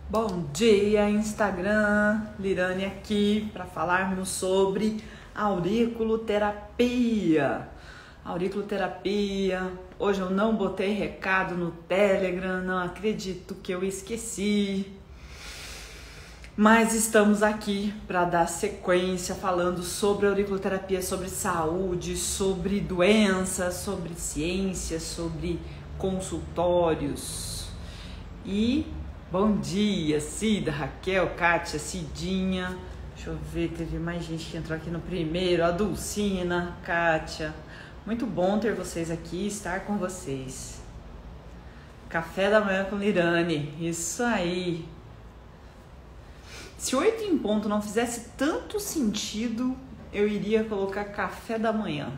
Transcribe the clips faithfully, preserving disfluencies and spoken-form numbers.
Bom dia, Instagram, Lirane aqui para falarmos sobre auriculoterapia. Auriculoterapia, hoje eu não botei recado no Telegram, não acredito que eu esqueci. Mas estamos aqui para dar sequência falando sobre auriculoterapia, sobre saúde, sobre doenças, sobre ciência, sobre consultórios. E bom dia, Cida, Raquel, Kátia, Cidinha. Deixa eu ver, teve mais gente que entrou aqui no primeiro. A Dulcina, Kátia. Muito bom ter vocês aqui, estar com vocês. Café da manhã com Lirane, isso aí. Se oito em ponto não fizesse tanto sentido, eu iria colocar café da manhã.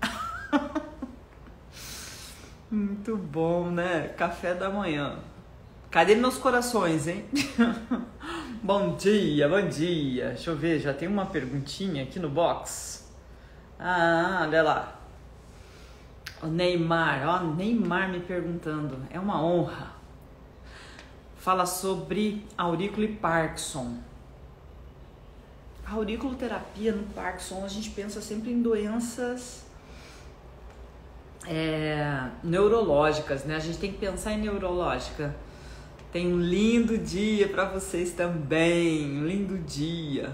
Muito bom, né? Café da manhã. Cadê meus corações, hein? Bom dia, bom dia. Deixa eu ver, já tem uma perguntinha aqui no box. Ah, olha lá. O Neymar, ó, Neymar me perguntando. É uma honra. Fala sobre aurículo e Parkinson. A auriculoterapia no Parkinson, a gente pensa sempre em doenças é, neurológicas, né? A gente tem que pensar em neurológica. Tem um lindo dia para vocês também, um lindo dia.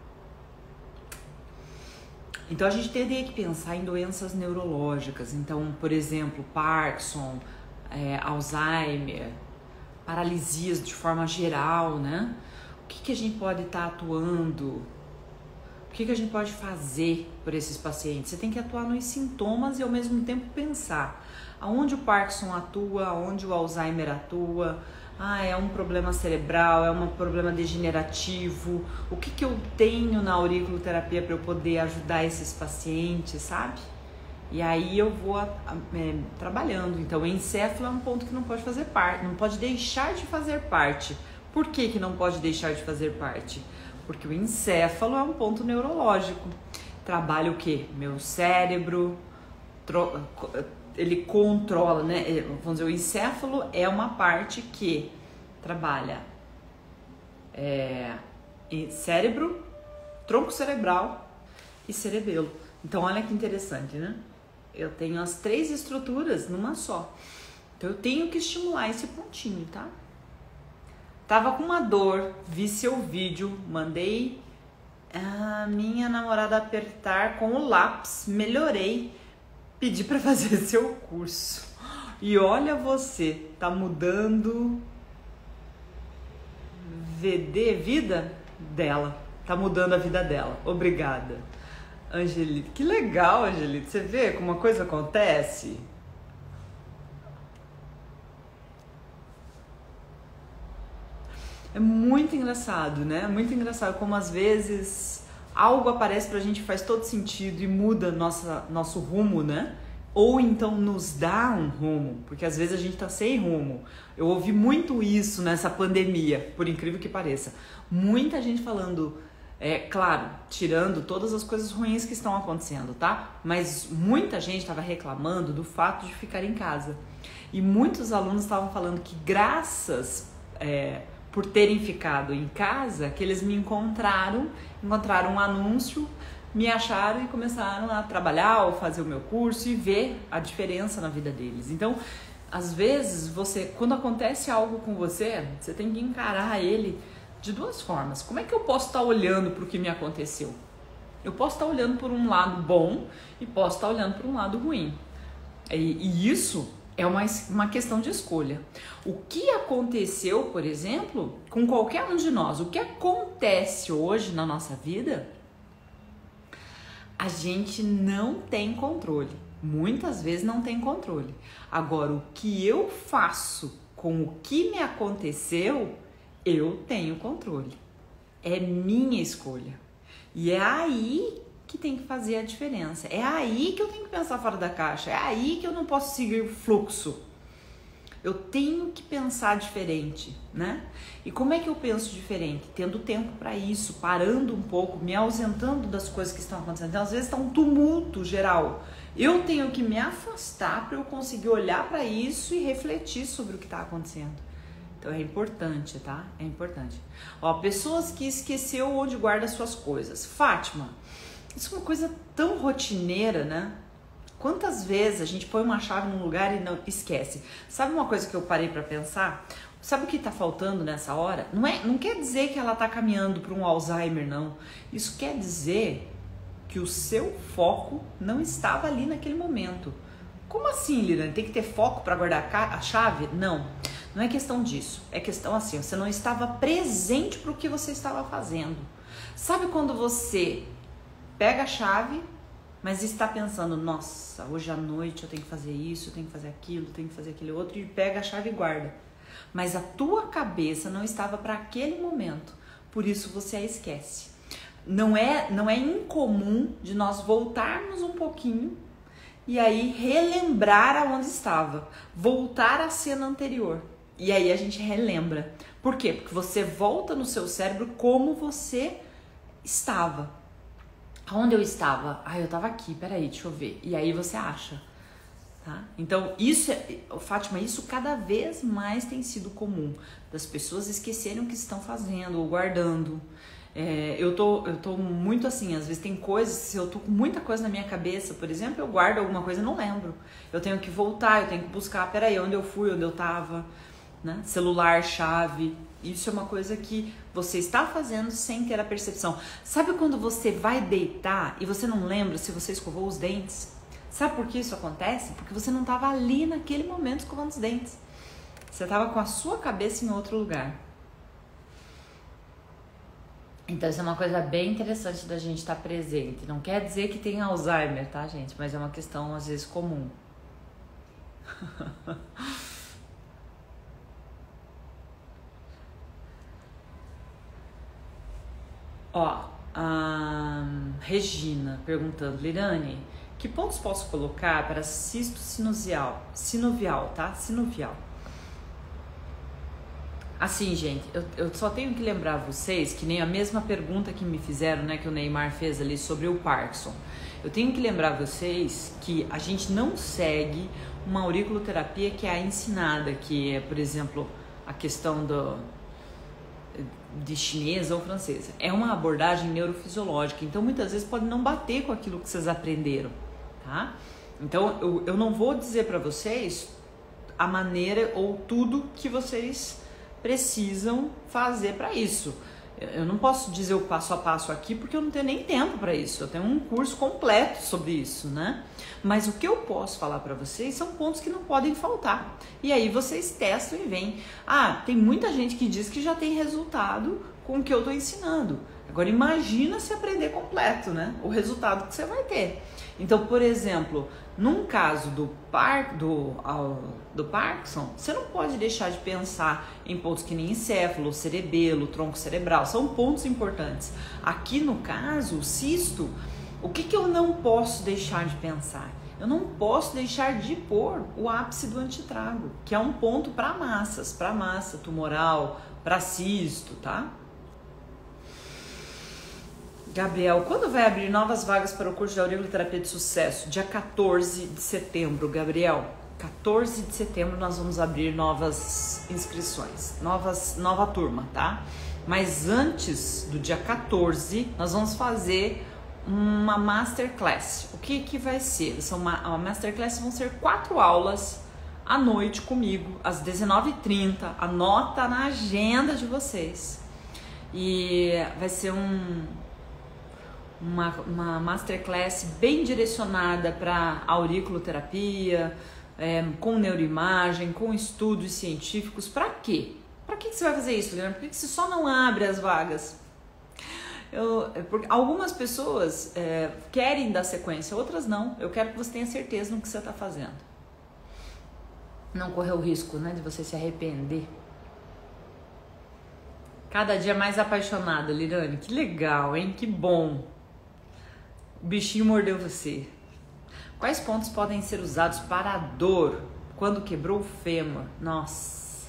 Então a gente teria que pensar em doenças neurológicas. Então, por exemplo, Parkinson, é, Alzheimer, paralisias de forma geral, né? O que, que a gente pode estar atuando? O que, que a gente pode fazer por esses pacientes? Você tem que atuar nos sintomas e ao mesmo tempo pensar aonde o Parkinson atua, aonde o Alzheimer atua. Ah, é um problema cerebral, é um problema degenerativo. O que, que eu tenho na auriculoterapia para eu poder ajudar esses pacientes, sabe? E aí eu vou é, trabalhando. Então, o encéfalo é um ponto que não pode fazer parte, não pode deixar de fazer parte. Por que que não pode deixar de fazer parte? Porque o encéfalo é um ponto neurológico. Trabalha o quê? Meu cérebro, tro... ele controla, né? Vamos dizer, o encéfalo é uma parte que trabalha é, cérebro, tronco cerebral e cerebelo. Então, olha que interessante, né? Eu tenho as três estruturas numa só. Então, eu tenho que estimular esse pontinho, tá? Tava com uma dor, vi seu vídeo, mandei a minha namorada apertar com o lápis, melhorei. Pedi para fazer seu curso. E olha você, tá mudando V D, vida dela. Tá mudando a vida dela. Obrigada. Angelita, que legal, Angelita. Você vê como uma coisa acontece? É muito engraçado, né? Muito engraçado como às vezes algo aparece pra gente, faz todo sentido e muda nossa, nosso rumo, né? Ou então nos dá um rumo, porque às vezes a gente tá sem rumo. Eu ouvi muito isso nessa pandemia, por incrível que pareça. Muita gente falando, é claro, tirando todas as coisas ruins que estão acontecendo, tá? Mas muita gente estava reclamando do fato de ficar em casa. E muitos alunos estavam falando que graças é, por terem ficado em casa, que eles me encontraram, encontraram um anúncio, me acharam e começaram a trabalhar ou fazer o meu curso e ver a diferença na vida deles. Então, às vezes, você, quando acontece algo com você, você tem que encarar ele de duas formas. Como é que eu posso estar olhando para o que me aconteceu? Eu posso estar olhando por um lado bom e posso estar olhando por um lado ruim. E, e isso é uma, uma questão de escolha. O que aconteceu, por exemplo, com qualquer um de nós, o que acontece hoje na nossa vida, a gente não tem controle. Muitas vezes não tem controle. Agora, o que eu faço com o que me aconteceu, eu tenho controle. É minha escolha. E é aí que tem que fazer a diferença. É aí que eu tenho que pensar fora da caixa. É aí que eu não posso seguir o fluxo. Eu tenho que pensar diferente, né? E como é que eu penso diferente? Tendo tempo para isso, parando um pouco, me ausentando das coisas que estão acontecendo. Então, às vezes está um tumulto geral. Eu tenho que me afastar para eu conseguir olhar para isso e refletir sobre o que está acontecendo. Então é importante, tá? É importante. Ó, pessoas que esqueceu onde guarda suas coisas. Fátima, isso é uma coisa tão rotineira, né? Quantas vezes a gente põe uma chave num lugar e não esquece? Sabe uma coisa que eu parei pra pensar? Sabe o que tá faltando nessa hora? Não, é, não quer dizer que ela tá caminhando para um Alzheimer, não. Isso quer dizer que o seu foco não estava ali naquele momento. Como assim, Liliane? Tem que ter foco para guardar a chave? Não, não é questão disso. É questão assim, você não estava presente para o que você estava fazendo. Sabe quando você pega a chave, mas está pensando, nossa, hoje à noite eu tenho que fazer isso, eu tenho que fazer aquilo, eu tenho que fazer aquele outro, e pega a chave e guarda. Mas a tua cabeça não estava para aquele momento, por isso você a esquece. Não é, não é incomum de nós voltarmos um pouquinho e aí relembrar aonde estava, voltar à cena anterior. E aí a gente relembra. Por quê? Porque você volta no seu cérebro como você estava. Aonde eu estava? Ah, eu estava aqui, peraí, deixa eu ver. E aí você acha. Tá? Então, isso, é, Fátima, isso cada vez mais tem sido comum. Das pessoas esquecerem o que estão fazendo ou guardando. É, eu, tô, eu tô muito assim, às vezes tem coisas, se eu tô com muita coisa na minha cabeça, por exemplo, eu guardo alguma coisa e não lembro. Eu tenho que voltar, eu tenho que buscar, peraí, onde eu fui, onde eu tava, né? Celular, chave, isso é uma coisa que você está fazendo sem ter a percepção. Sabe quando você vai deitar e você não lembra se você escovou os dentes? Sabe por que isso acontece? Porque você não estava ali naquele momento escovando os dentes. Você estava com a sua cabeça em outro lugar. Então, isso é uma coisa bem interessante da gente estar presente. Não quer dizer que tem Alzheimer, tá, gente? Mas é uma questão, às vezes, comum. Ó, a Regina perguntando, Lirane, que pontos posso colocar para cisto sinusial, sinovial, tá? Sinovial. Assim, gente, eu, eu só tenho que lembrar vocês que nem a mesma pergunta que me fizeram, né, que o Neymar fez ali sobre o Parkinson. Eu tenho que lembrar vocês que a gente não segue uma auriculoterapia que é a ensinada, que é, por exemplo, a questão do, de chinesa ou francesa. É uma abordagem neurofisiológica, então muitas vezes pode não bater com aquilo que vocês aprenderam, tá? Então eu, eu não vou dizer para vocês a maneira ou tudo que vocês precisam fazer para isso. Eu não posso dizer o passo a passo aqui porque eu não tenho nem tempo para isso. Eu tenho um curso completo sobre isso, né? Mas o que eu posso falar para vocês são pontos que não podem faltar. E aí vocês testam e veem. Ah, tem muita gente que diz que já tem resultado com o que eu estou ensinando. Agora imagina se aprender completo, né? O resultado que você vai ter. Então, por exemplo, num caso do, par, do, do Parkinson, você não pode deixar de pensar em pontos que nem encéfalo, cerebelo, tronco cerebral, são pontos importantes. Aqui no caso, o cisto, o que, que eu não posso deixar de pensar? Eu não posso deixar de pôr o ápice do antitrago, que é um ponto para massas, para massa tumoral, para cisto, tá? Gabriel, quando vai abrir novas vagas para o curso de auriculoterapia de sucesso? Dia quatorze de setembro, Gabriel. quatorze de setembro nós vamos abrir novas inscrições, novas, nova turma, tá? Mas antes do dia quatorze, nós vamos fazer uma masterclass. O que que vai ser? São uma, uma masterclass vão ser quatro aulas à noite comigo, às dezenove e trinta. Anota na agenda de vocês. E vai ser um... Uma, uma masterclass bem direcionada para auriculoterapia, é, com neuroimagem, com estudos científicos. Para quê? Para que, que você vai fazer isso, Leandro? Por que, que você só não abre as vagas? Eu, porque algumas pessoas é, querem dar sequência, outras não. Eu quero que você tenha certeza no que você está fazendo. Não correr o risco, né, de você se arrepender. Cada dia mais apaixonada, Lirane. Que legal, hein? Que bom. O bichinho mordeu você. Quais pontos podem ser usados para a dor quando quebrou o fêmur? Nossa.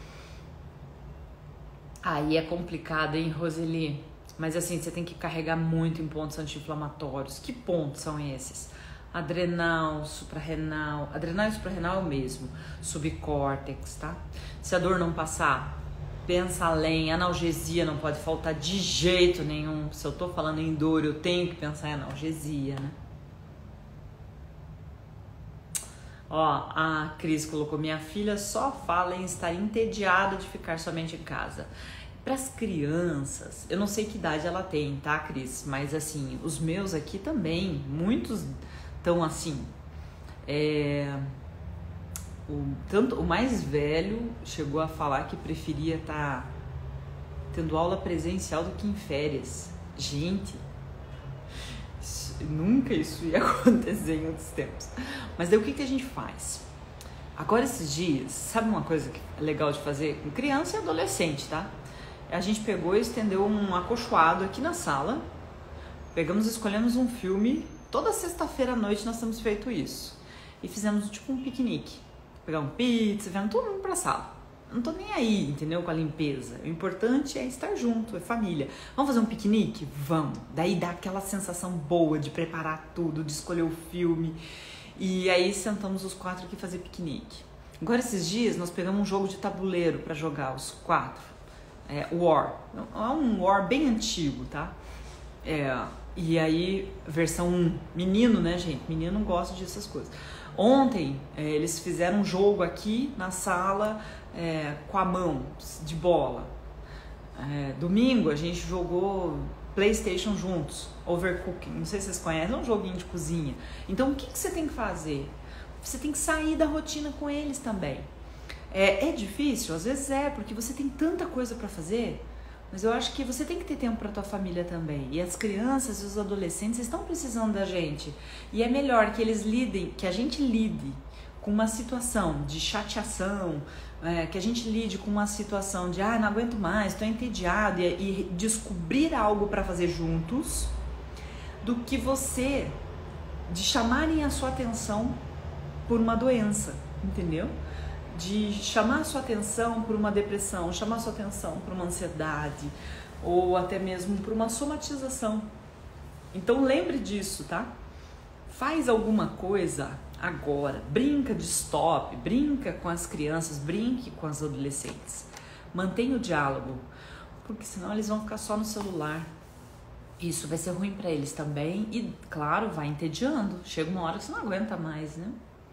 Aí é complicado, hein, Roseli? Mas assim, você tem que carregar muito em pontos anti-inflamatórios. Que pontos são esses? adrenal, suprarrenal. Adrenal e suprarrenal é o mesmo. Subcórtex, tá? Se a dor não passar, pensa além. Analgesia não pode faltar de jeito nenhum. Se eu tô falando em dor, eu tenho que pensar em analgesia, né? Ó, a Cris colocou: minha filha só fala em estar entediada de ficar somente em casa. Para as crianças, eu não sei que idade ela tem, tá, Cris? Mas assim, os meus aqui também, muitos estão assim. É, o, tanto, o mais velho chegou a falar que preferia estar tendo aula presencial do que em férias. Gente, isso, nunca isso ia acontecer em outros tempos. Mas daí o que, que a gente faz? Agora esses dias, sabe uma coisa que é legal de fazer com criança e adolescente, tá? A gente pegou e estendeu um acolchoado aqui na sala, pegamos e escolhemos um filme. Toda sexta-feira à noite nós temos feito isso. E fizemos tipo um piquenique. Pegamos pizza, viemos todo mundo pra sala. Não tô nem aí, entendeu? Com a limpeza. O importante é estar junto, é família. Vamos fazer um piquenique? Vamos. Daí dá aquela sensação boa de preparar tudo, de escolher o filme. E aí sentamos os quatro aqui fazer piquenique. Agora esses dias nós pegamos um jogo de tabuleiro pra jogar, os quatro. É, War. É um War bem antigo, tá? É, e aí, versão um. Menino, né, gente? Menino não gosta dessas coisas. Ontem, é, eles fizeram um jogo aqui na sala é, com a mão, de bola. É, domingo, a gente jogou PlayStation juntos, Overcooking. Não sei se vocês conhecem, é um joguinho de cozinha. Então, o que, que você tem que fazer? Você tem que sair da rotina com eles também. É, é difícil? Às vezes é, porque você tem tanta coisa para fazer, mas eu acho que você tem que ter tempo para tua família também. E as crianças e os adolescentes estão precisando da gente. E é melhor que eles lidem, que a gente lide com uma situação de chateação, é, que a gente lide com uma situação de ah, não aguento mais, estou entediado, e, e descobrir algo para fazer juntos, do que você de chamarem a sua atenção por uma doença, entendeu? De chamar a sua atenção por uma depressão, chamar a sua atenção por uma ansiedade ou até mesmo por uma somatização. Então lembre disso, tá? Faz alguma coisa agora, brinca de stop, brinca com as crianças, brinque com as adolescentes. Mantenha o diálogo, porque senão eles vão ficar só no celular. Isso vai ser ruim para eles também e, claro, vai entediando. Chega uma hora que você não aguenta mais, né?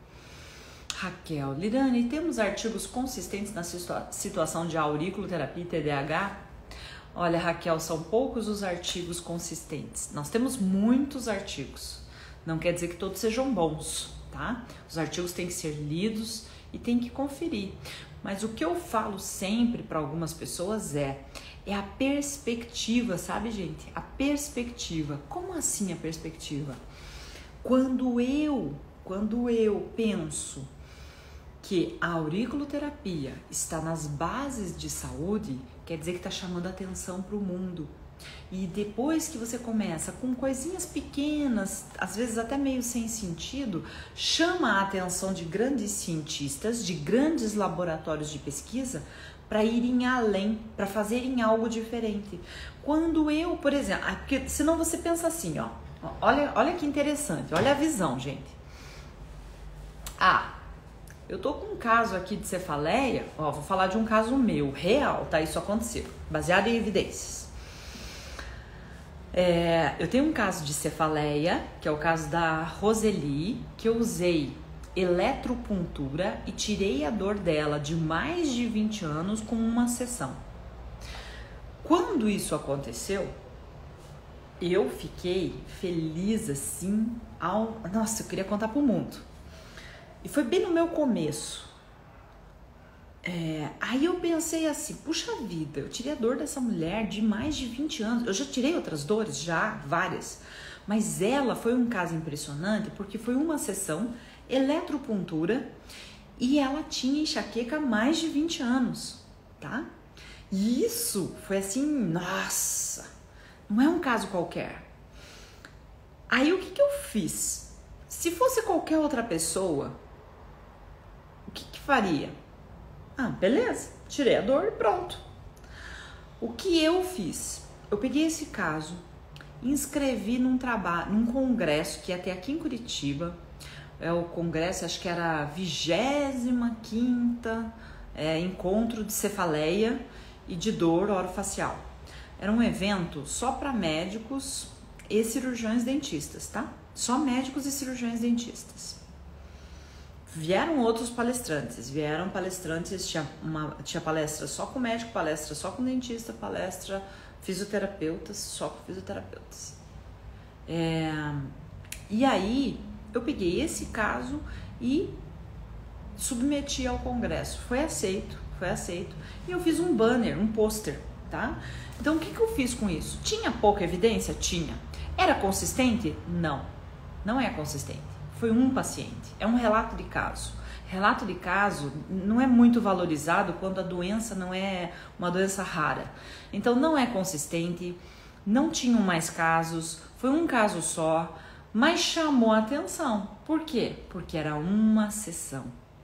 Raquel: Lirane, temos artigos consistentes na situa- situação de auriculoterapia e T D A H? Olha, Raquel, são poucos os artigos consistentes. Nós temos muitos artigos. Não quer dizer que todos sejam bons, tá? Os artigos têm que ser lidos e tem que conferir. Mas o que eu falo sempre para algumas pessoas é, é a perspectiva, sabe, gente? A perspectiva. Como assim a perspectiva? Quando eu, quando eu penso que a auriculoterapia está nas bases de saúde, quer dizer que está chamando atenção para o mundo. E depois que você começa com coisinhas pequenas, às vezes até meio sem sentido, chama a atenção de grandes cientistas, de grandes laboratórios de pesquisa, para irem além, para fazerem algo diferente. Quando eu, por exemplo, porque senão você pensa assim, ó, olha, olha que interessante, olha a visão, gente. Ah, eu tô com um caso aqui de cefaleia, ó, vou falar de um caso meu, real, tá? Isso aconteceu, baseado em evidências. É, eu tenho um caso de cefaleia, que é o caso da Roseli, que eu usei eletropuntura e tirei a dor dela de mais de vinte anos com uma sessão. Quando isso aconteceu, eu fiquei feliz assim, ao... nossa, eu queria contar pro mundo. E foi bem no meu começo. É, aí eu pensei assim, puxa vida, eu tirei a dor dessa mulher de mais de vinte anos. Eu já tirei outras dores, já, várias. Mas ela foi um caso impressionante porque foi uma sessão eletropuntura e ela tinha enxaqueca há mais de vinte anos, tá? E isso foi assim, nossa, não é um caso qualquer. Aí o que que eu fiz? Se fosse qualquer outra pessoa, o que que faria? Ah, beleza, tirei a dor e pronto. O que eu fiz? Eu peguei esse caso inscrevi num trabalho, num congresso que ia ter aqui em Curitiba. É o congresso, acho que era a vigésima quinta é, encontro de cefaleia e de dor orofacial. Era um evento só para médicos e cirurgiões dentistas, tá? Só médicos e cirurgiões dentistas. Vieram outros palestrantes, vieram palestrantes, tinha, uma, tinha palestra só com médico, palestra só com dentista, palestra fisioterapeutas, só com fisioterapeutas. É, e aí, eu peguei esse caso e submeti ao congresso. Foi aceito, foi aceito. E eu fiz um banner, um pôster, tá? Então, o que, que eu fiz com isso? Tinha pouca evidência? Tinha. Era consistente? Não, não é consistente. Foi um paciente, é um relato de caso. Relato de caso não é muito valorizado quando a doença não é uma doença rara. Então, não é consistente, não tinham mais casos, foi um caso só, mas chamou a atenção. Por quê? Porque era uma sessão.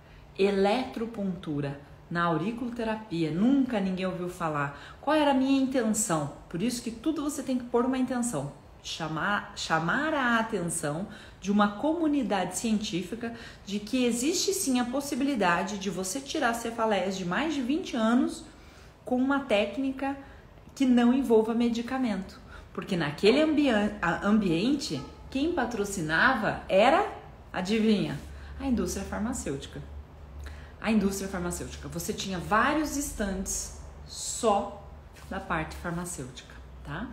Eletropontura na auriculoterapia, nunca ninguém ouviu falar. Qual era a minha intenção? Por isso que tudo você tem que pôr uma intenção. Chamar, chamar a atenção de uma comunidade científica de que existe sim a possibilidade de você tirar cefaleias de mais de vinte anos com uma técnica que não envolva medicamento. Porque naquele ambi- ambiente, quem patrocinava era, adivinha, a indústria farmacêutica. A indústria farmacêutica. Você tinha vários estandes só da parte farmacêutica, tá?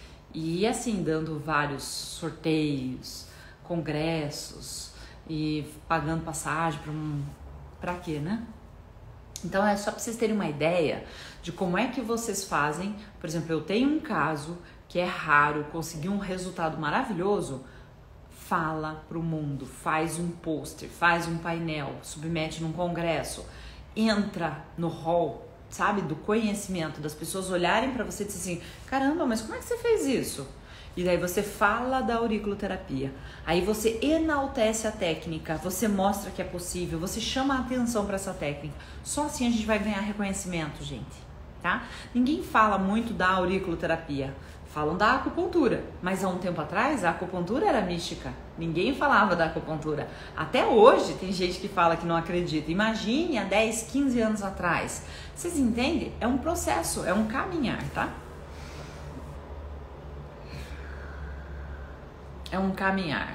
E assim, dando vários sorteios, congressos e pagando passagem para um... Pra quê, né? Então é só para vocês terem uma ideia de como é que vocês fazem. Por exemplo, eu tenho um caso que é raro, consegui um resultado maravilhoso. Fala pro mundo, faz um pôster, faz um painel, submete num congresso, entra no hall, sabe, do conhecimento, das pessoas olharem para você e dizer assim, caramba, mas como é que você fez isso? E daí você fala da auriculoterapia, aí você enaltece a técnica, você mostra que é possível, você chama a atenção para essa técnica. Só assim a gente vai ganhar reconhecimento, gente, tá? Ninguém fala muito da auriculoterapia, falam da acupuntura, mas há um tempo atrás a acupuntura era mística, ninguém falava da acupuntura. Até hoje tem gente que fala que não acredita. Imagine há dez, quinze anos atrás. Vocês entendem? É um processo, é um caminhar, tá? É um caminhar.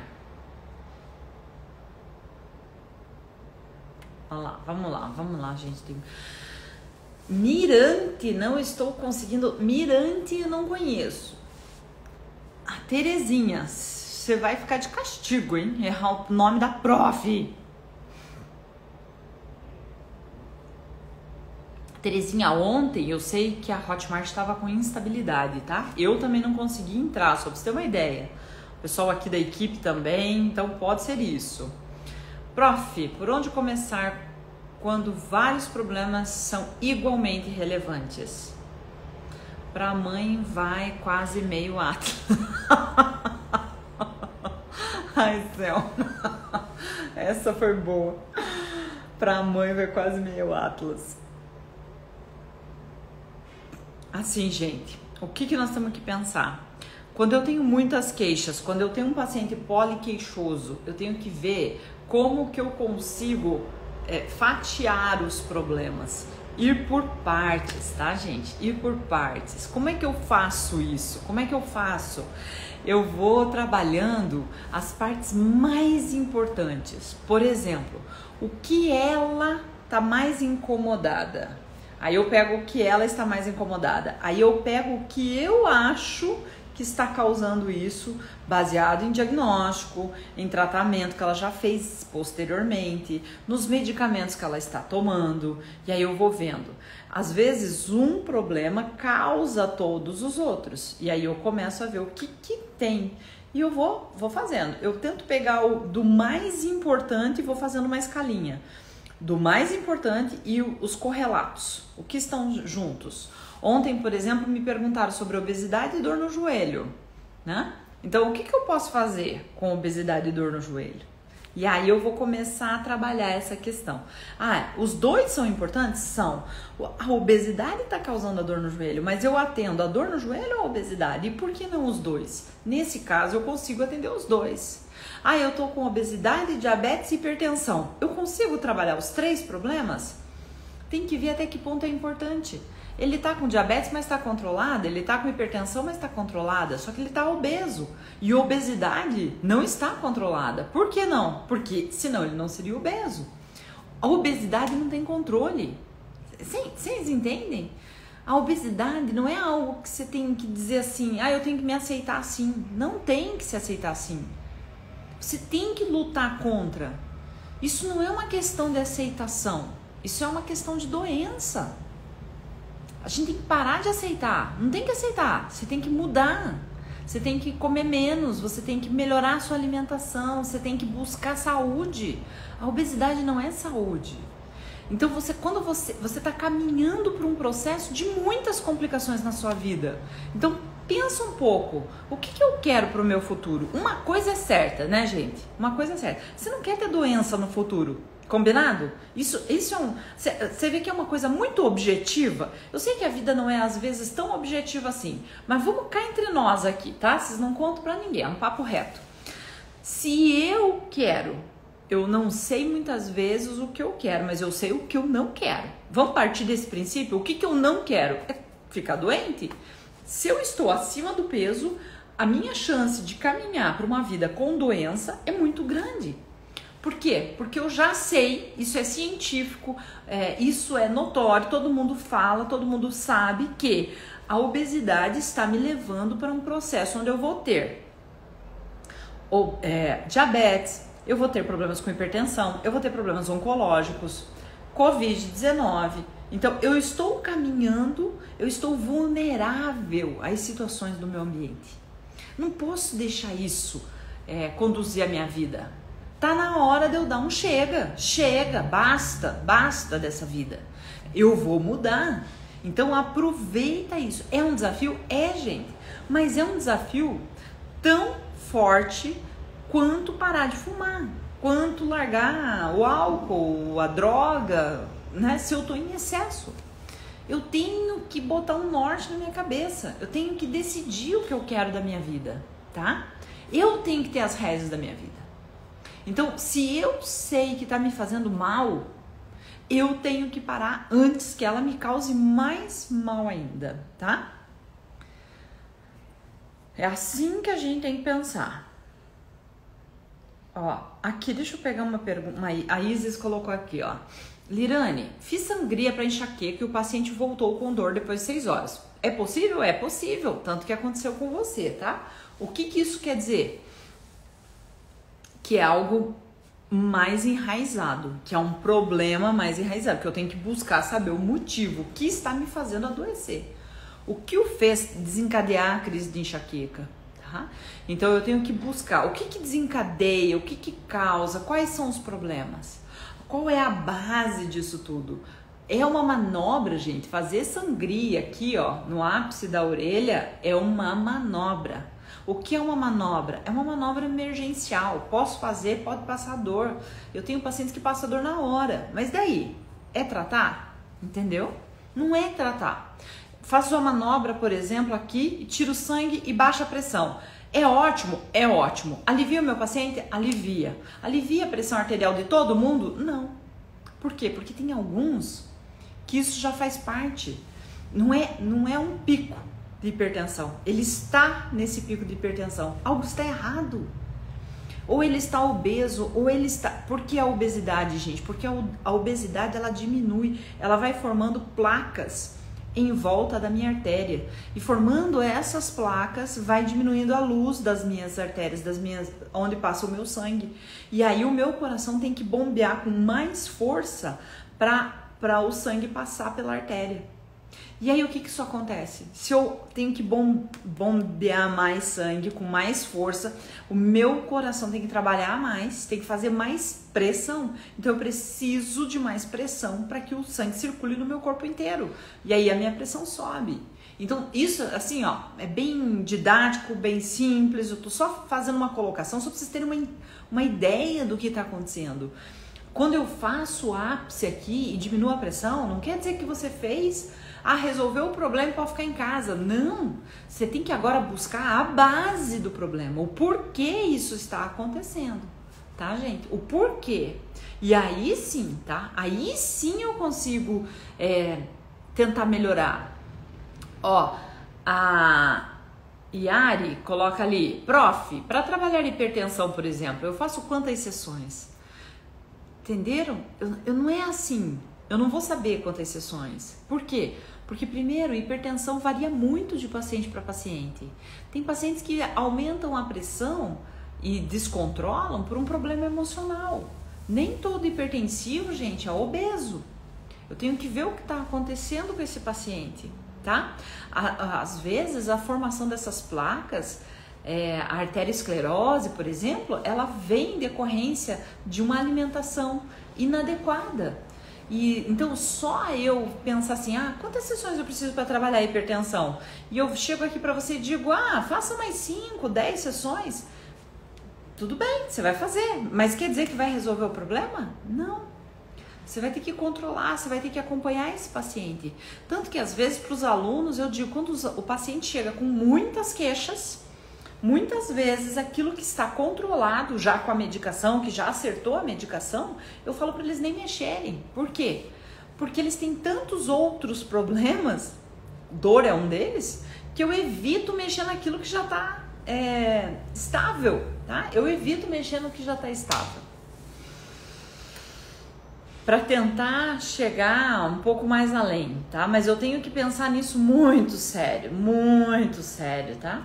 Vamos lá, vamos lá, vamos lá, gente. Tem... Mirante, não estou conseguindo. Mirante eu não conheço. A Terezinha, você vai ficar de castigo, hein? Errar o nome da prof. Terezinha, ontem eu sei que a Hotmart estava com instabilidade, tá? Eu também não consegui entrar, só pra você ter uma ideia. O pessoal aqui da equipe também, então pode ser isso. Prof, por onde começar quando vários problemas são igualmente relevantes? Para a mãe vai quase meio atlas. Ai, céu. Essa foi boa. Para a mãe vai quase meio atlas. Assim, gente, o que, que nós temos que pensar? Quando eu tenho muitas queixas, quando eu tenho um paciente poliqueixoso, eu tenho que ver como que eu consigo é, fatiar os problemas. Ir por partes, tá, gente? Ir por partes. Como é que eu faço isso? Como é que eu faço? Eu vou trabalhando as partes mais importantes. Por exemplo, o que ela tá mais incomodada. Aí eu pego o que ela está mais incomodada. Aí eu pego o que eu acho que está causando isso, baseado em diagnóstico, em tratamento que ela já fez posteriormente, nos medicamentos que ela está tomando, e aí eu vou vendo. Às vezes um problema causa todos os outros, e aí eu começo a ver o que que tem, e eu vou, vou fazendo. Eu tento pegar o do mais importante e vou fazendo uma escalinha. Do mais importante e os correlatos, o que estão juntos. Ontem, por exemplo, me perguntaram sobre obesidade e dor no joelho, né? Então, o que, que eu posso fazer com obesidade e dor no joelho? E aí eu vou começar a trabalhar essa questão. Ah, os dois são importantes? São. A obesidade está causando a dor no joelho, mas eu atendo a dor no joelho ou a obesidade? E por que não os dois? Nesse caso, eu consigo atender os dois. Ah, eu tô com obesidade, diabetes e hipertensão. Eu consigo trabalhar os três problemas? Tem que ver até que ponto é importante. Ele tá com diabetes, mas está controlada. Ele tá com hipertensão, mas está controlada. Só que ele tá obeso. E obesidade não está controlada. Por que não? Porque senão ele não seria obeso. A obesidade não tem controle. Vocês entendem? A obesidade não é algo que você tem que dizer assim, ah, eu tenho que me aceitar assim. Não tem que se aceitar assim. Você tem que lutar contra. Isso não é uma questão de aceitação. Isso é uma questão de doença. A gente tem que parar de aceitar. Não tem que aceitar. Você tem que mudar. Você tem que comer menos. Você tem que melhorar a sua alimentação. Você tem que buscar saúde. A obesidade não é saúde. Então, você, quando você você está caminhando para um processo de muitas complicações na sua vida. Então, pensa um pouco. O que, que eu quero para o meu futuro? Uma coisa é certa, né, gente? Uma coisa é certa. Você não quer ter doença no futuro. Combinado? Isso, isso é um... Você vê que é uma coisa muito objetiva. Eu sei que a vida não é, às vezes, tão objetiva assim. Mas vamos cá entre nós aqui, tá? Vocês não contam pra ninguém, é um papo reto. Se eu quero... Eu não sei muitas vezes o que eu quero, mas eu sei o que eu não quero. Vamos partir desse princípio? O que, que eu não quero? É ficar doente? Se eu estou acima do peso, a minha chance de caminhar para uma vida com doença é muito grande. Por quê? Porque eu já sei, isso é científico, é, isso é notório, todo mundo fala, todo mundo sabe que a obesidade está me levando para um processo onde eu vou ter ou, é, diabetes, eu vou ter problemas com hipertensão, eu vou ter problemas oncológicos, covid dezenove. Então, eu estou caminhando, eu estou vulnerável às situações do meu ambiente. Não posso deixar isso é, conduzir a minha vida. Tá na hora de eu dar um chega, chega, basta, basta dessa vida. Eu vou mudar. Então, aproveita isso. É um desafio? É, gente. Mas é um desafio tão forte quanto parar de fumar, quanto largar o álcool, a droga, né? Se eu tô em excesso. Eu tenho que botar um norte na minha cabeça. Eu tenho que decidir o que eu quero da minha vida, tá? Eu tenho que ter as rédeas da minha vida. Então, se eu sei que tá me fazendo mal, eu tenho que parar antes que ela me cause mais mal ainda, tá? É assim que a gente tem que pensar. Ó, aqui, deixa eu pegar uma pergunta. A Isis colocou aqui, ó. Lirane, fiz sangria para enxaqueca e o paciente voltou com dor depois de seis horas. É possível? É possível. Tanto que aconteceu com você, tá? O que que isso quer dizer? Que é algo mais enraizado, que é um problema mais enraizado, que eu tenho que buscar saber o motivo, o que está me fazendo adoecer. O que o fez desencadear a crise de enxaqueca? Tá? Então eu tenho que buscar o que, que desencadeia, o que, que causa, quais são os problemas, qual é a base disso tudo. É uma manobra, gente. Fazer sangria aqui, ó, no ápice da orelha é uma manobra. O que é uma manobra? É uma manobra emergencial. Posso fazer, pode passar dor. Eu tenho pacientes que passam dor na hora. Mas daí? É tratar? Entendeu? Não é tratar. Faço uma manobra, por exemplo, aqui, tiro sangue e baixa a pressão. É ótimo? É ótimo. Alivia o meu paciente? Alivia. Alivia a pressão arterial de todo mundo? Não. Por quê? Porque tem alguns que isso já faz parte. Não é, não é um pico de hipertensão. Ele está nesse pico de hipertensão. Algo está errado. Ou ele está obeso, ou ele está... Por que a obesidade, gente? Porque a obesidade, ela diminui, ela vai formando placas em volta da minha artéria. E formando essas placas, vai diminuindo a luz das minhas artérias, das minhas, onde passa o meu sangue. E aí o meu coração tem que bombear com mais força para para o sangue passar pela artéria. E aí o que que isso acontece? Se eu tenho que bom, bombear mais sangue, com mais força, o meu coração tem que trabalhar mais, tem que fazer mais pressão. Então eu preciso de mais pressão para que o sangue circule no meu corpo inteiro. E aí a minha pressão sobe. Então isso, assim, ó, é bem didático, bem simples. Eu tô só fazendo uma colocação só para vocês terem uma, uma ideia do que está acontecendo. Quando eu faço o ápice aqui e diminuo a pressão, não quer dizer que você fez... Ah, resolveu o problema para ficar em casa. Não, você tem que agora buscar a base do problema, o porquê isso está acontecendo, tá, gente? O porquê. E aí sim, tá? Aí sim eu consigo é, tentar melhorar. Ó, a Yari coloca ali, prof, para trabalhar hipertensão, por exemplo, eu faço quantas sessões? Entenderam? Eu, eu não é assim. Eu não vou saber quantas sessões. Por quê? Porque, primeiro, hipertensão varia muito de paciente para paciente. Tem pacientes que aumentam a pressão e descontrolam por um problema emocional. Nem todo hipertensivo, gente, é obeso. Eu tenho que ver o que está acontecendo com esse paciente, tá? Às vezes, a formação dessas placas, é, a arteriosclerose, por exemplo, ela vem em decorrência de uma alimentação inadequada. E então só eu pensar assim, ah, quantas sessões eu preciso para trabalhar a hipertensão? E eu chego aqui para você e digo, ah, faça mais cinco, dez sessões. Tudo bem, você vai fazer, mas quer dizer que vai resolver o problema? Não. Você vai ter que controlar, você vai ter que acompanhar esse paciente. Tanto que às vezes para os alunos eu digo, quando o paciente chega com muitas queixas, muitas vezes aquilo que está controlado já com a medicação, que já acertou a medicação, eu falo para eles nem mexerem. Por quê? Porque eles têm tantos outros problemas, dor é um deles, que eu evito mexer naquilo que já está é, estável, tá? Eu evito mexer no que já está estável. Para tentar chegar um pouco mais além, tá? Mas eu tenho que pensar nisso muito sério, muito sério, tá?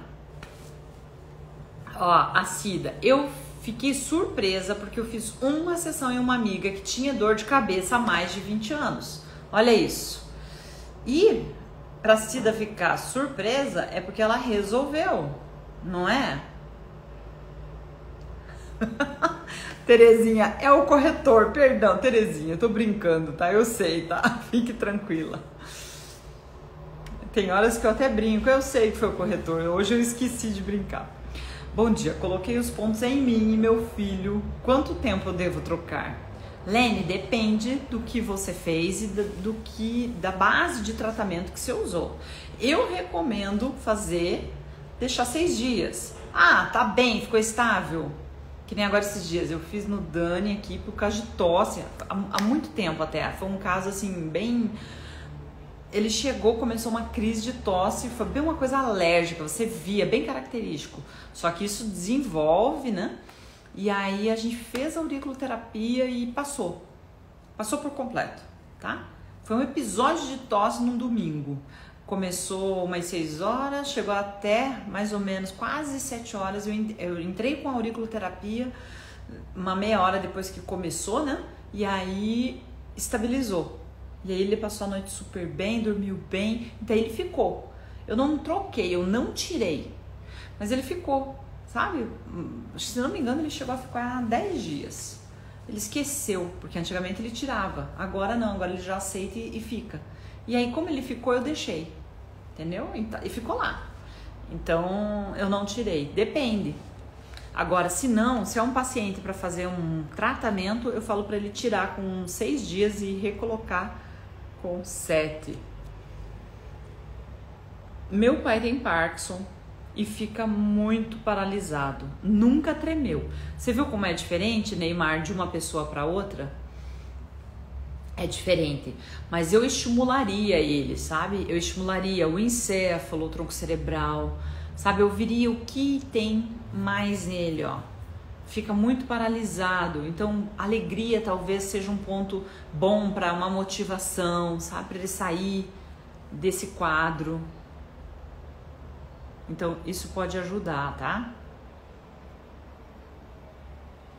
Ó, a Cida, eu fiquei surpresa porque eu fiz uma sessão em uma amiga que tinha dor de cabeça há mais de vinte anos. Olha isso. E pra Cida ficar surpresa é porque ela resolveu, não é? Terezinha, é o corretor, perdão, Terezinha, tô brincando, tá? Eu sei, tá? Fique tranquila. Tem horas que eu até brinco, eu sei que foi o corretor, hoje eu esqueci de brincar. Bom dia, coloquei os pontos em mim e meu filho. Quanto tempo eu devo trocar? Lene, depende do que você fez e do, do que da base de tratamento que você usou. Eu recomendo fazer, deixar seis dias. Ah, tá bem, ficou estável. Que nem agora esses dias, eu fiz no Dani aqui por causa de tosse, há, há muito tempo até. Foi um caso assim, bem... Ele chegou, começou uma crise de tosse, foi bem uma coisa alérgica, você via, bem característico. Só que isso desenvolve, né? E aí a gente fez a auriculoterapia e passou. Passou por completo, tá? Foi um episódio de tosse num domingo. Começou umas seis horas, chegou até mais ou menos quase sete horas. Eu, eu entrei com a auriculoterapia uma meia hora depois que começou, né? E aí estabilizou. E aí ele passou a noite super bem, dormiu bem, então ele ficou. Eu não troquei, eu não tirei, mas ele ficou, sabe? Se não me engano, ele chegou a ficar dez dias. Ele esqueceu, porque antigamente ele tirava, agora não, agora ele já aceita e, e fica. E aí como ele ficou, eu deixei, entendeu? E ficou lá. Então eu não tirei, depende. Agora, se não, se é um paciente para fazer um tratamento, eu falo para ele tirar com seis dias e recolocar com sete. Meu pai tem Parkinson e fica muito paralisado. Nunca tremeu. Você viu como é diferente, Neymar, de uma pessoa para outra? É diferente. Mas eu estimularia ele, sabe? Eu estimularia o encéfalo, o tronco cerebral, sabe? Eu viria o que tem mais nele, ó. Fica muito paralisado, então alegria talvez seja um ponto bom para uma motivação, sabe, para ele sair desse quadro. Então isso pode ajudar, tá?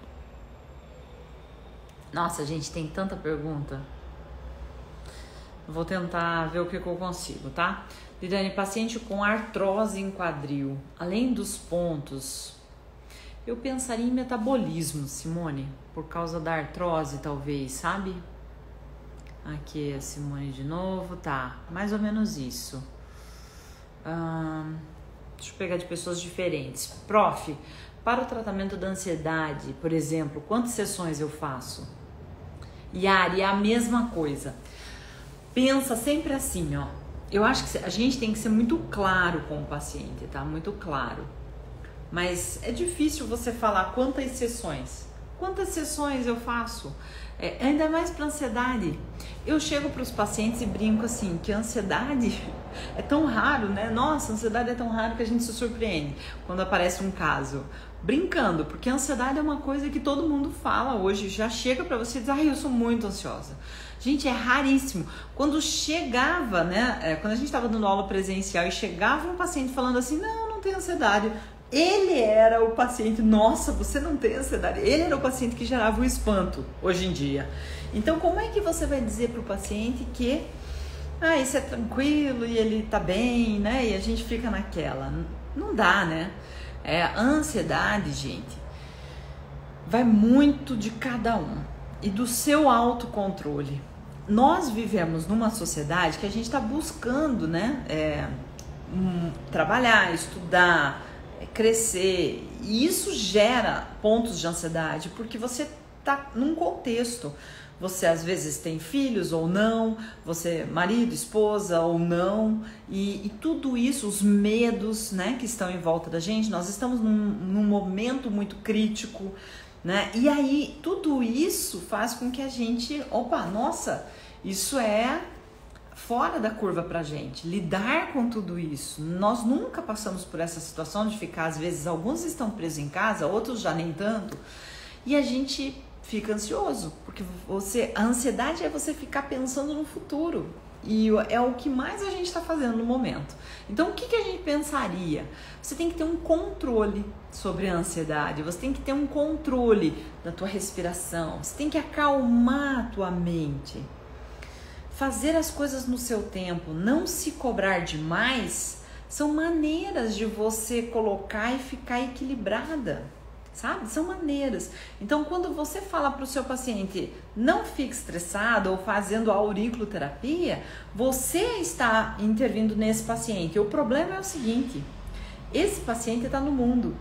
Nossa, gente, tem tanta pergunta. Vou tentar ver o que, que eu consigo, tá? Lidane, paciente com artrose em quadril, além dos pontos, eu pensaria em metabolismo, Simone, por causa da artrose, talvez, sabe? Aqui a Simone de novo, tá, mais ou menos isso. Hum, deixa eu pegar de pessoas diferentes. Prof, para o tratamento da ansiedade, por exemplo, quantas sessões eu faço? Yari, é a mesma coisa. Pensa sempre assim, ó. Eu acho que a gente tem que ser muito claro com o paciente, tá? Muito claro. Mas é difícil você falar quantas sessões. Quantas sessões eu faço? É, ainda mais para ansiedade. Eu chego para os pacientes e brinco assim, que a ansiedade é tão raro, né? Nossa, a ansiedade é tão raro que a gente se surpreende quando aparece um caso. Brincando, porque a ansiedade é uma coisa que todo mundo fala hoje. Já chega para você e diz, ai, eu sou muito ansiosa. Gente, é raríssimo. Quando chegava, né? É, quando a gente estava dando aula presencial e chegava um paciente falando assim, não, não tenho ansiedade. Ele era o paciente, nossa, você não tem ansiedade. Ele era o paciente que gerava o espanto hoje em dia. Então, como é que você vai dizer para o paciente que ah, isso é tranquilo e ele tá bem, né? E a gente fica naquela. Não dá, né? É, a ansiedade, gente, vai muito de cada um e do seu autocontrole. Nós vivemos numa sociedade que a gente está buscando, né? É, um, trabalhar, estudar, crescer, e isso gera pontos de ansiedade porque você tá num contexto, você às vezes tem filhos ou não, você marido, esposa ou não, e, e tudo isso, os medos, né, que estão em volta da gente, nós estamos num, num momento muito crítico, né, e aí tudo isso faz com que a gente, opa, nossa, isso é fora da curva pra gente, lidar com tudo isso. Nós nunca passamos por essa situação de ficar, às vezes, alguns estão presos em casa, outros já nem tanto, e a gente fica ansioso, porque você, a ansiedade é você ficar pensando no futuro, e é o que mais a gente está fazendo no momento. Então, o que, que a gente pensaria? Você tem que ter um controle sobre a ansiedade, você tem que ter um controle da tua respiração, você tem que acalmar a tua mente. Fazer as coisas no seu tempo, não se cobrar demais, são maneiras de você colocar e ficar equilibrada, sabe? São maneiras. Então, quando você fala para o seu paciente, não fique estressado ou fazendo auriculoterapia, você está intervindo nesse paciente. O problema é o seguinte, esse paciente está no mundo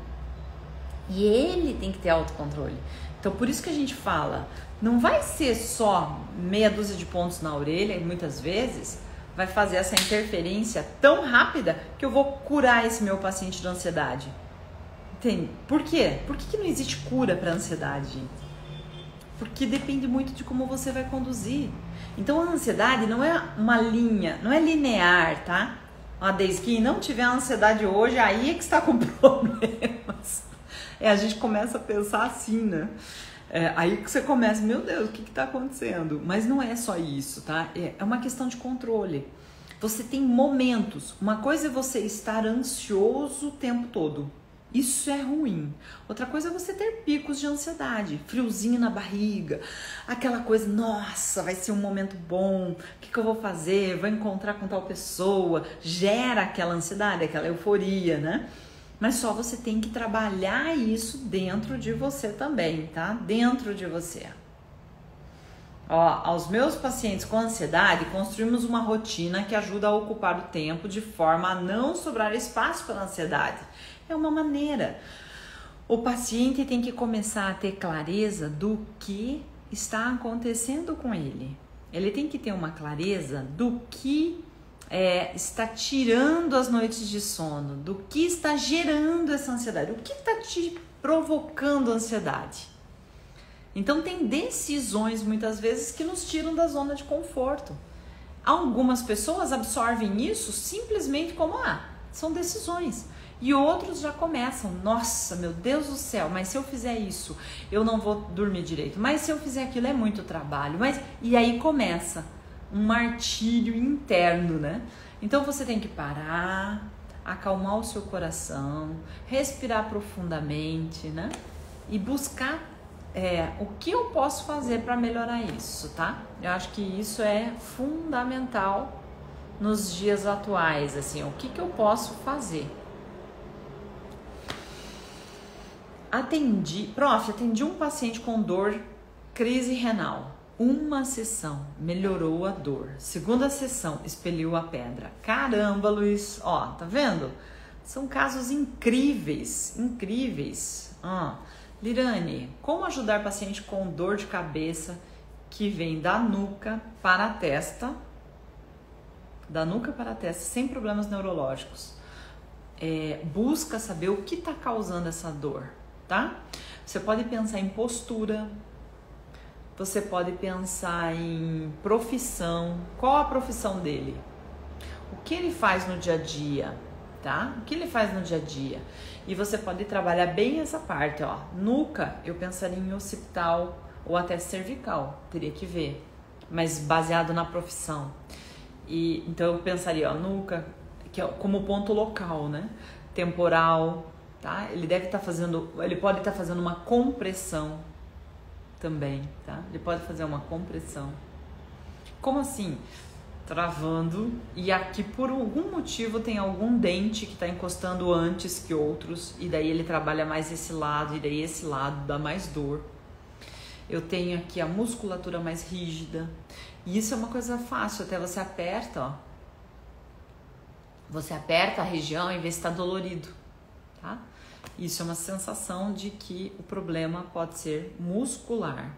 e ele tem que ter autocontrole. Então, por isso que a gente fala, não vai ser só meia dúzia de pontos na orelha, e muitas vezes vai fazer essa interferência tão rápida que eu vou curar esse meu paciente de ansiedade. Entende? Por quê? Por que, que não existe cura para ansiedade, gente? Porque depende muito de como você vai conduzir. Então, a ansiedade não é uma linha, não é linear, tá? Uma vez que não tiver ansiedade hoje, aí é que está com problemas. É, a gente começa a pensar assim, né? É, aí que você começa, meu Deus, o que está acontecendo? Mas não é só isso, tá? É, é uma questão de controle. Você tem momentos. Uma coisa é você estar ansioso o tempo todo. Isso é ruim. Outra coisa é você ter picos de ansiedade, friozinho na barriga, aquela coisa, nossa, vai ser um momento bom, o que, que eu vou fazer? Vou encontrar com tal pessoa. Gera aquela ansiedade, aquela euforia, né? Mas só você tem que trabalhar isso dentro de você também, tá? Dentro de você. Ó, aos meus pacientes com ansiedade, construímos uma rotina que ajuda a ocupar o tempo de forma a não sobrar espaço para a ansiedade. É uma maneira. O paciente tem que começar a ter clareza do que está acontecendo com ele. Ele tem que ter uma clareza do que É, está tirando as noites de sono, do que está gerando essa ansiedade, o que está te provocando ansiedade. Então tem decisões muitas vezes que nos tiram da zona de conforto. Algumas pessoas absorvem isso simplesmente como, ah, são decisões. E outros já começam, nossa, meu Deus do céu, mas se eu fizer isso, eu não vou dormir direito. Mas se eu fizer aquilo, é muito trabalho. Mas e aí começa um martírio interno, né? Então você tem que parar, acalmar o seu coração, respirar profundamente, né? E buscar É, o que eu posso fazer para melhorar isso, tá? Eu acho que isso é fundamental nos dias atuais, assim, o que que eu posso fazer? Atendi, prof, atendi um paciente com dor, crise renal. Uma sessão, melhorou a dor. Segunda sessão, expeliu a pedra. Caramba, Luiz, ó, tá vendo? São casos incríveis, incríveis. Ah, Lirane, como ajudar paciente com dor de cabeça que vem da nuca para a testa, da nuca para a testa, sem problemas neurológicos? É, busca saber o que está causando essa dor, tá? Você pode pensar em postura, você pode pensar em profissão. Qual a profissão dele? O que ele faz no dia a dia, tá? O que ele faz no dia a dia? E você pode trabalhar bem essa parte, ó. Nuca, eu pensaria em occipital ou até cervical, teria que ver, mas baseado na profissão. E então eu pensaria, ó, nuca, que é como ponto local, né? Temporal, tá? Ele deve estar fazendo, ele pode estar fazendo uma compressão também, tá? Ele pode fazer uma compressão. Como assim? Travando, e aqui por algum motivo tem algum dente que está encostando antes que outros, e daí ele trabalha mais esse lado, e daí esse lado dá mais dor. Eu tenho aqui a musculatura mais rígida, e isso é uma coisa fácil, até você aperta, ó. Você aperta a região e vê se está dolorido, tá? Isso é uma sensação de que o problema pode ser muscular.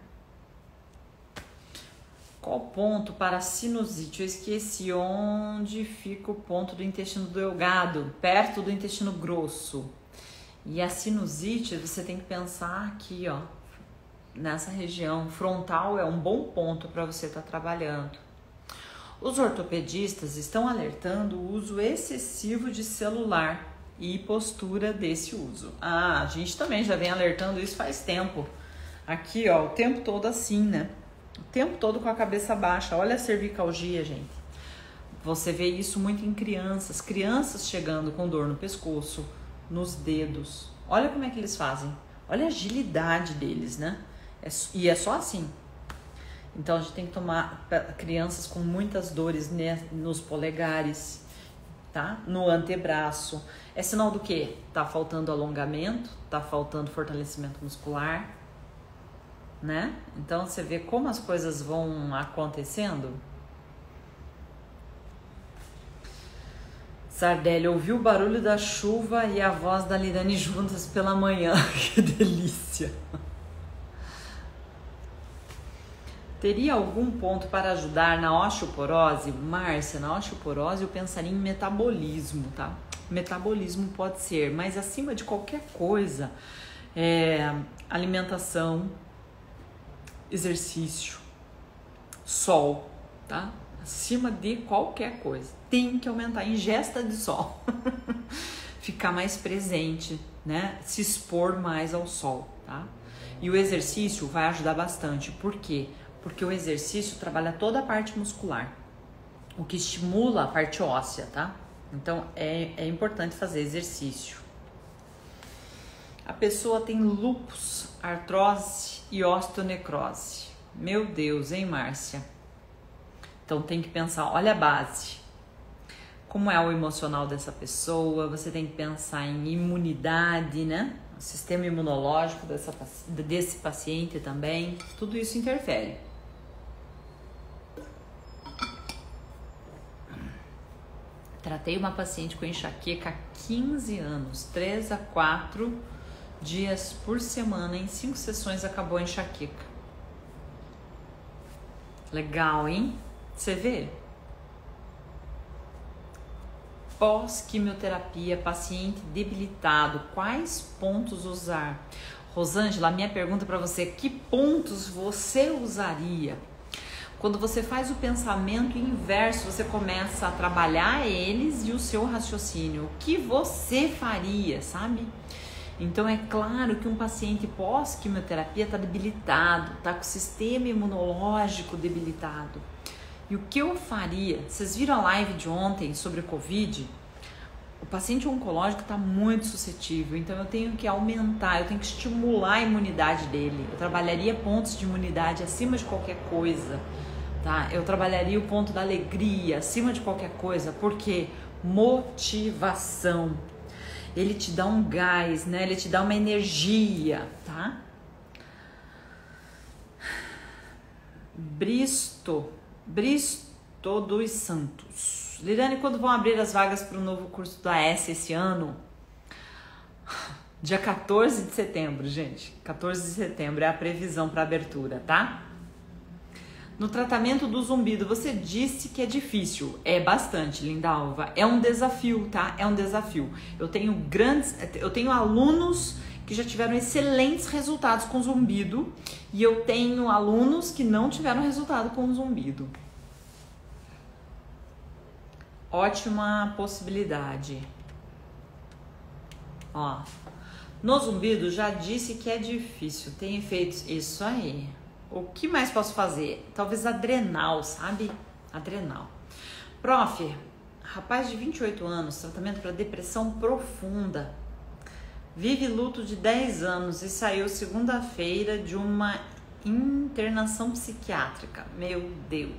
Qual ponto para a sinusite? Eu esqueci onde fica o ponto do intestino delgado, perto do intestino grosso. E a sinusite, você tem que pensar aqui, ó, nessa região frontal é um bom ponto para você estar trabalhando. Os ortopedistas estão alertando o uso excessivo de celular e postura desse uso. Ah, a gente também já vem alertando isso faz tempo. Aqui, ó, o tempo todo assim, né? O tempo todo com a cabeça baixa. Olha a cervicalgia, gente. Você vê isso muito em crianças. Crianças chegando com dor no pescoço, nos dedos. Olha como é que eles fazem. Olha a agilidade deles, né? É, e é só assim. Então a gente tem que tomar crianças com muitas dores, né, nos polegares, tá? No antebraço. É sinal do quê? Tá faltando alongamento, tá faltando fortalecimento muscular, né? Então você vê como as coisas vão acontecendo. Sardelli, ouviu o barulho da chuva e a voz da Lirane juntas pela manhã. Que delícia! Teria algum ponto para ajudar na osteoporose? Márcia, na osteoporose eu pensaria em metabolismo, tá? Metabolismo pode ser, mas acima de qualquer coisa, é, alimentação, exercício, sol, tá? Acima de qualquer coisa. Tem que aumentar a ingesta de sol. Ficar mais presente, né? Se expor mais ao sol, tá? E o exercício vai ajudar bastante. Por quê? Porque o exercício trabalha toda a parte muscular, o que estimula a parte óssea, tá? Então, é, é importante fazer exercício. A pessoa tem lúpus, artrose e osteonecrose. Meu Deus, hein, Márcia? Então, tem que pensar, olha a base. Como é o emocional dessa pessoa? Você tem que pensar em imunidade, né? O sistema imunológico dessa, desse paciente também. Tudo isso interfere. Tratei uma paciente com enxaqueca há quinze anos, três a quatro dias por semana, em cinco sessões acabou a enxaqueca. Legal, hein? Você vê? Pós-quimioterapia, paciente debilitado, quais pontos usar? Rosângela, minha pergunta para você, que pontos você usaria? Quando você faz o pensamento inverso, você começa a trabalhar eles e o seu raciocínio. O que você faria, sabe? Então é claro que um paciente pós-quimioterapia está debilitado, está com o sistema imunológico debilitado. E o que eu faria? Vocês viram a live de ontem sobre o Covid? o paciente oncológico está muito suscetível, então eu tenho que aumentar, eu tenho que estimular a imunidade dele. Eu trabalharia pontos de imunidade acima de qualquer coisa, tá? Eu trabalharia o ponto da alegria acima de qualquer coisa, porque motivação. Ele te dá um gás, né? Ele te dá uma energia, tá? Bristo, Bristo dos Santos. Lirane, quando vão abrir as vagas para o novo curso da S esse ano? Dia quatorze de setembro, gente. quatorze de setembro é a previsão para abertura, tá? No tratamento do zumbido, você disse que é difícil. É bastante, linda Alva. É um desafio, tá? É um desafio. Eu tenho grandes, eu tenho alunos que já tiveram excelentes resultados com zumbido e eu tenho alunos que não tiveram resultado com zumbido. Ótima possibilidade. Ó, no zumbido já disse que é difícil, tem efeitos, isso aí. O que mais posso fazer? Talvez adrenal, sabe? Adrenal. Prof, rapaz de vinte e oito anos, tratamento para depressão profunda. Vive luto de dez anos e saiu segunda-feira de uma internação psiquiátrica. Meu Deus.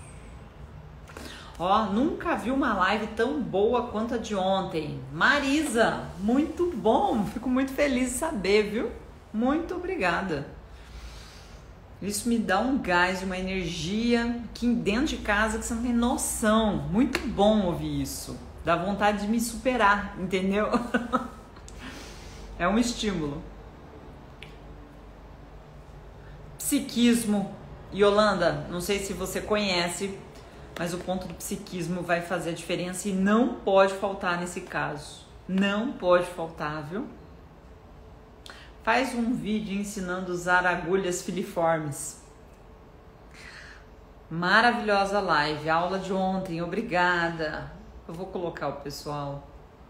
Ó, nunca vi uma live tão boa quanto a de ontem. Marisa, muito bom. Fico muito feliz de saber, viu? Muito obrigada. Isso me dá um gás, uma energia aqui dentro de casa que você não tem noção. Muito bom ouvir isso. Dá vontade de me superar, entendeu? É um estímulo. Psiquismo. Yolanda, não sei se você conhece, mas o ponto do psiquismo vai fazer a diferença e não pode faltar nesse caso. Não pode faltar, viu? Faz um vídeo ensinando a usar agulhas filiformes. Maravilhosa live, aula de ontem, obrigada. Eu vou colocar o pessoal.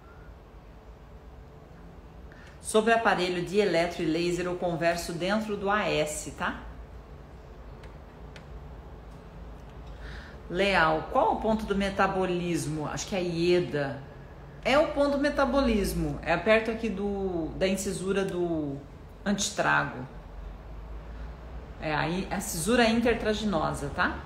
Sobre aparelho de eletro e laser eu converso dentro do A S, tá? Leal, qual o ponto do metabolismo? Acho que é a IEDA. É o ponto do metabolismo. É perto aqui do, da incisura do antitrago. É a, a cisura intertraginosa, tá?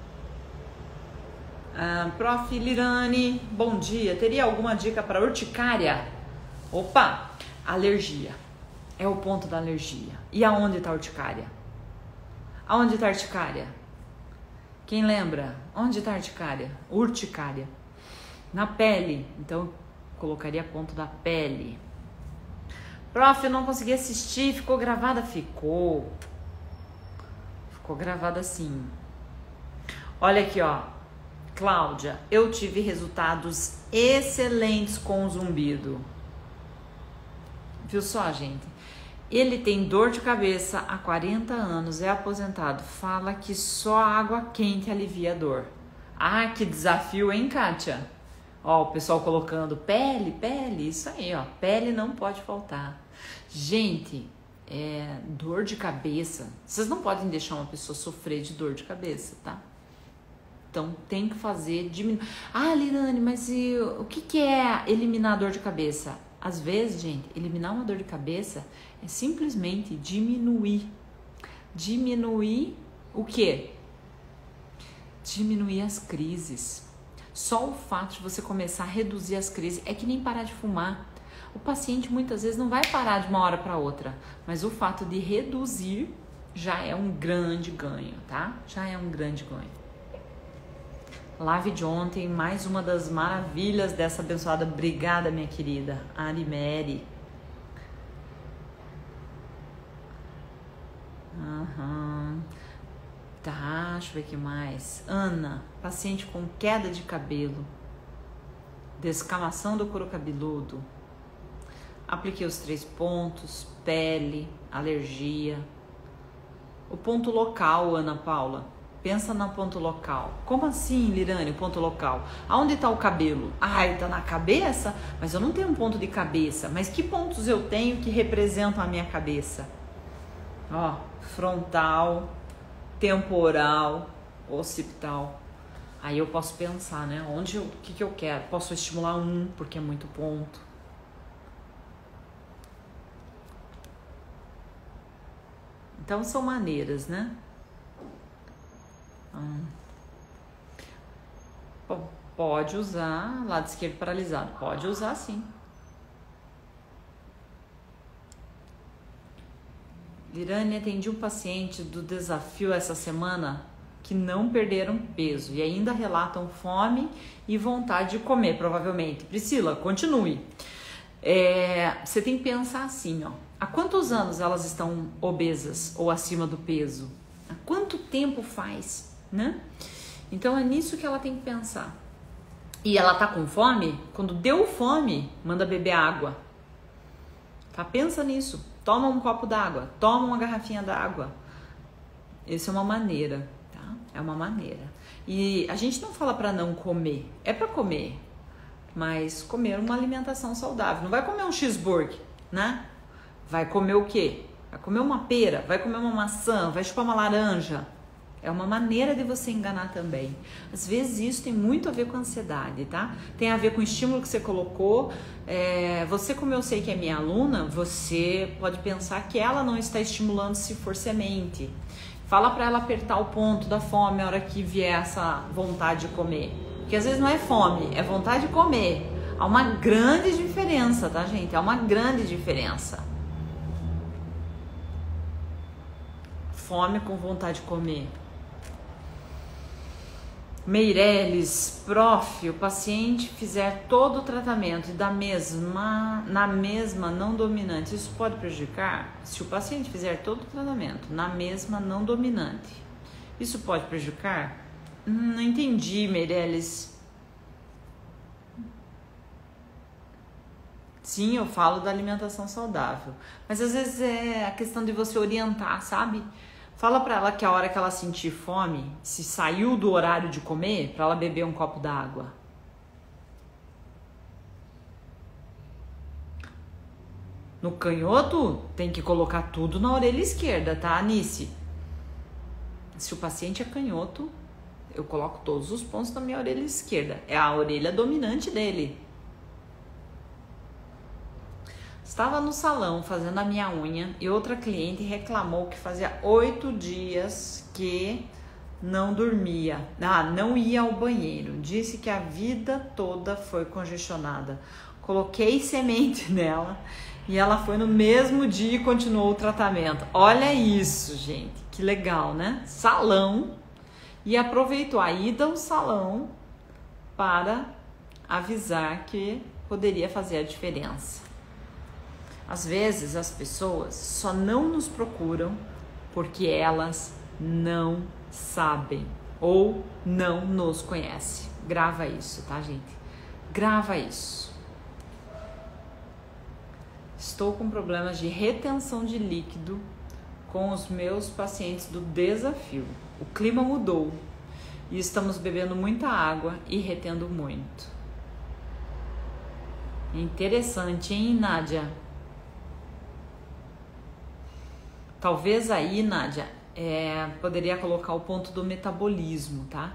Ah, Prof. Lirane, bom dia. Teria alguma dica para urticária? Opa, alergia. É o ponto da alergia. E aonde está a urticária? Aonde está a urticária? Quem lembra? Onde está a urticária? Urticária. Na pele. Então, colocaria ponto da pele. Prof, eu não consegui assistir. Ficou gravada? Ficou. Ficou gravada sim. Olha aqui, ó. Cláudia, eu tive resultados excelentes com o zumbido. Viu só, gente? Ele tem dor de cabeça há quarenta anos, é aposentado. Fala que só água quente alivia a dor. Ah, que desafio, hein, Kátia? Ó, o pessoal colocando pele, pele, isso aí, ó. Pele não pode faltar. Gente, é, dor de cabeça. Vocês não podem deixar uma pessoa sofrer de dor de cabeça, tá? Então, tem que fazer, diminuir. Ah, Lirane, mas e, o que, que é eliminar a dor de cabeça? Às vezes, gente, eliminar uma dor de cabeça é simplesmente diminuir. Diminuir o quê? Diminuir as crises. Só o fato de você começar a reduzir as crises é que nem parar de fumar. O paciente muitas vezes não vai parar de uma hora para outra, mas o fato de reduzir já é um grande ganho, tá? Já é um grande ganho. Live de ontem, mais uma das maravilhas dessa abençoada. Obrigada, minha querida Ari Mary. Uhum. Tá, deixa eu ver o que mais. Ana, paciente com queda de cabelo, descamação do couro cabeludo. Apliquei os três pontos, pele, alergia. O ponto local, Ana Paula. Pensa no ponto local. Como assim, Lirane, o ponto local? Aonde está o cabelo? Ah, ele está na cabeça? Mas eu não tenho um ponto de cabeça. Mas que pontos eu tenho que representam a minha cabeça? Ó, frontal, temporal, occipital. Aí eu posso pensar, né? Onde eu, o que, que eu quero? Posso estimular um, porque é muito ponto. Então são maneiras, né? Hum. Pode usar lado esquerdo paralisado. Pode usar sim. Lirane, atendi um paciente do desafio essa semana que não perderam peso e ainda relatam fome e vontade de comer, provavelmente. Priscila, continue. É, você tem que pensar assim, ó. Há quantos anos elas estão obesas ou acima do peso? Há quanto tempo faz, né? Então é nisso que ela tem que pensar. E ela tá com fome? Quando deu fome, manda beber água. Tá? Pensa nisso. Toma um copo d'água, toma uma garrafinha d'água. Essa é uma maneira, tá? É uma maneira. E a gente não fala para não comer, é para comer, mas comer uma alimentação saudável. Não vai comer um cheeseburger, né? Vai comer o quê? Vai comer uma pera, vai comer uma maçã, vai chupar uma laranja. É uma maneira de você enganar também. Às vezes isso tem muito a ver com ansiedade, tá? Tem a ver com o estímulo que você colocou. É, você, como eu sei que é minha aluna, você pode pensar que ela não está estimulando se for semente. Fala para ela apertar o ponto da fome a hora que vier essa vontade de comer. Porque às vezes não é fome, é vontade de comer. Há uma grande diferença, tá, gente? Há uma grande diferença. Fome com vontade de comer. Meirelles, prof, o paciente fizer todo o tratamento e da mesma, na mesma não dominante, isso pode prejudicar? Se o paciente fizer todo o tratamento na mesma não dominante, isso pode prejudicar? Hum, não entendi, Meirelles. Sim, eu falo da alimentação saudável, mas às vezes é a questão de você orientar, sabe? Fala pra ela que a hora que ela sentir fome, se saiu do horário de comer, pra ela beber um copo d'água. No canhoto, tem que colocar tudo na orelha esquerda, tá, Anice? Se o paciente é canhoto, eu coloco todos os pontos na minha orelha esquerda. É a orelha dominante dele. Estava no salão fazendo a minha unha e outra cliente reclamou que fazia oito dias que não dormia, ah, não ia ao banheiro. Disse que a vida toda foi congestionada. Coloquei semente nela e ela foi no mesmo dia e continuou o tratamento. Olha isso, gente, que legal, né? Salão, e aproveitou a ida ao salão para avisar que poderia fazer a diferença. Às vezes as pessoas só não nos procuram porque elas não sabem ou não nos conhecem. Grava isso, tá, gente? Grava isso. Estou com problemas de retenção de líquido com os meus pacientes do desafio. O clima mudou e estamos bebendo muita água e retendo muito. Interessante, hein, Nádia? Talvez aí, Nádia, é, poderia colocar o ponto do metabolismo, tá?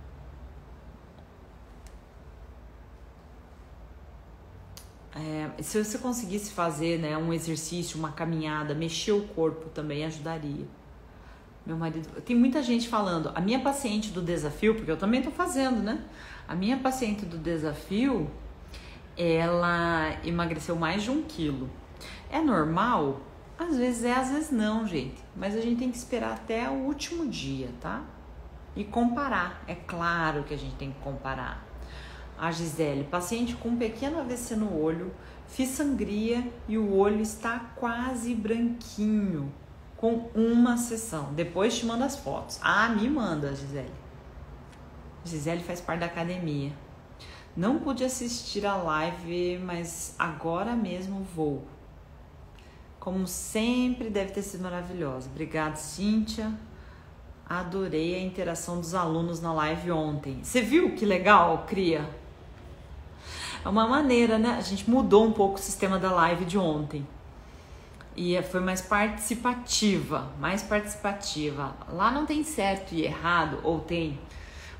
É, se você conseguisse fazer, né, um exercício, uma caminhada, mexer o corpo também ajudaria. Meu marido... Tem muita gente falando, a minha paciente do desafio, porque eu também tô fazendo, né? A minha paciente do desafio, ela emagreceu mais de um quilo. É normal? Às vezes é, às vezes não, gente. Mas a gente tem que esperar até o último dia, tá? E comparar. É claro que a gente tem que comparar. A Gisele, paciente com um pequeno A V C no olho, fiz sangria e o olho está quase branquinho com uma sessão. Depois te manda as fotos. Ah, me manda, Gisele. Gisele faz parte da academia. Não pude assistir a live, mas agora mesmo vou. Como sempre, deve ter sido maravilhosa. Obrigada, Cíntia. Adorei a interação dos alunos na live ontem. Você viu que legal, Cria? É uma maneira, né? A gente mudou um pouco o sistema da live de ontem. E foi mais participativa, mais participativa. Lá não tem certo e errado, ou tem.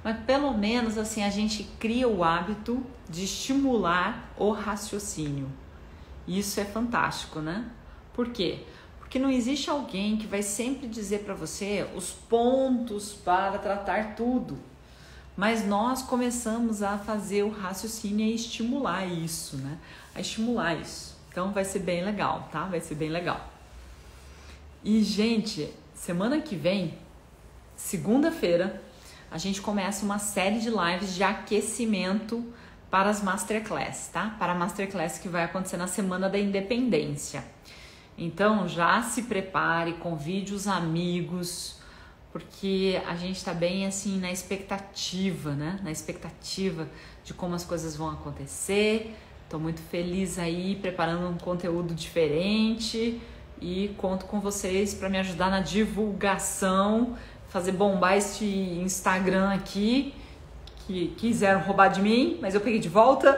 mas pelo menos assim a gente cria o hábito de estimular o raciocínio. Isso é fantástico, né? Por quê? Porque não existe alguém que vai sempre dizer para você os pontos para tratar tudo. Mas nós começamos a fazer o raciocínio e estimular isso, né? A estimular isso. Então vai ser bem legal, tá? Vai ser bem legal. E, gente, semana que vem, segunda-feira, a gente começa uma série de lives de aquecimento para as Masterclass, tá? Para a Masterclass que vai acontecer na Semana da Independência. Então, já se prepare, convide os amigos, porque a gente tá bem, assim, na expectativa, né? Na expectativa de como as coisas vão acontecer. Tô muito feliz aí, preparando um conteúdo diferente e conto com vocês para me ajudar na divulgação, fazer bombar este Instagram aqui, que quiseram roubar de mim, mas eu peguei de volta.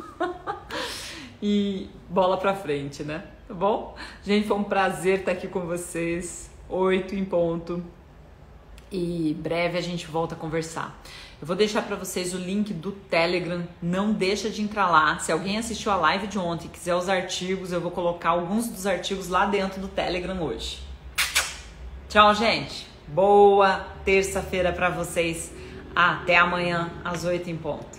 E bola pra frente, né? Tá bom? Gente, foi um prazer estar aqui com vocês. Oito em ponto. E breve a gente volta a conversar. Eu vou deixar para vocês o link do Telegram. Não deixa de entrar lá. Se alguém assistiu a live de ontem e quiser os artigos, eu vou colocar alguns dos artigos lá dentro do Telegram hoje. Tchau, gente. Boa terça-feira para vocês. Até amanhã às oito em ponto.